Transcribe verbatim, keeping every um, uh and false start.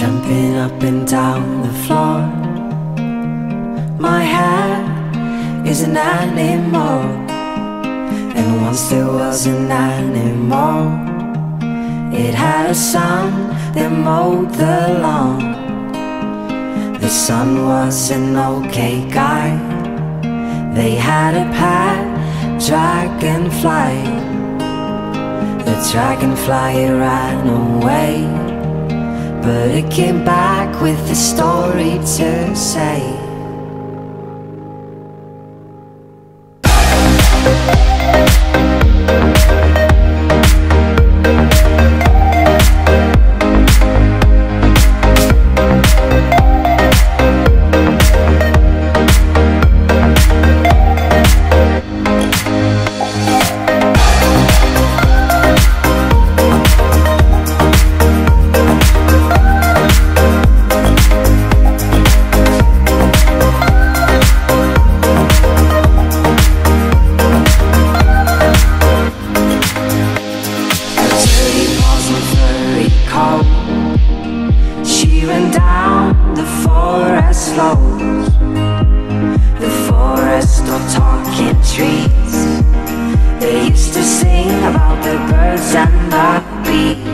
jumping up and down the floor. My hair is an animal, and once there was an animal. It had a son that mowed the lawn. The son was an okay guy. They had a pet dragonfly. The dragonfly ran away, but it came back with a story to say. Trees. They used to sing about the birds and the bees.